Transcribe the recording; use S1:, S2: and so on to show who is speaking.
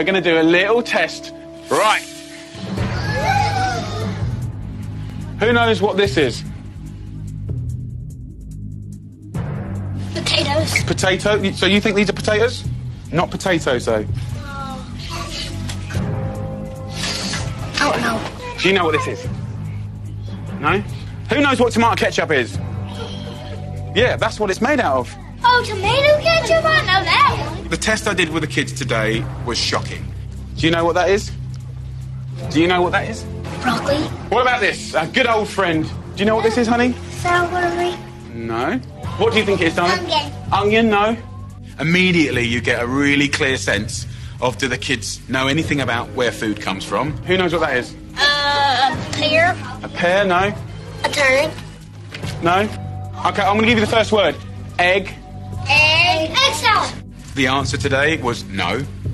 S1: We're going to do a little test. Right. Who knows what this is?
S2: Potatoes.
S1: Potato? So you think these are potatoes? Not potatoes, though.
S2: I don't know.
S1: Do you know what this is? No? Who knows what tomato ketchup is? Yeah, that's what it's made out of.
S2: Oh, tomato ketchup? I know that one.
S1: The test I did with the kids today was shocking. Do you know what that is? Do you know what that is?
S2: Broccoli.
S1: What about this? A good old friend. Do you know what this is, honey?
S2: Celery.
S1: No. What do you think it is, darling?
S2: Onion.
S1: Onion, no. Immediately you get a really clear sense of, do the kids know anything about where food comes from? Who knows what that is?
S2: A pear.
S1: A pear, no.
S2: A turnip.
S1: No. Okay, I'm going to give you the first word. Egg.
S2: Egg salad.
S1: The answer today was no.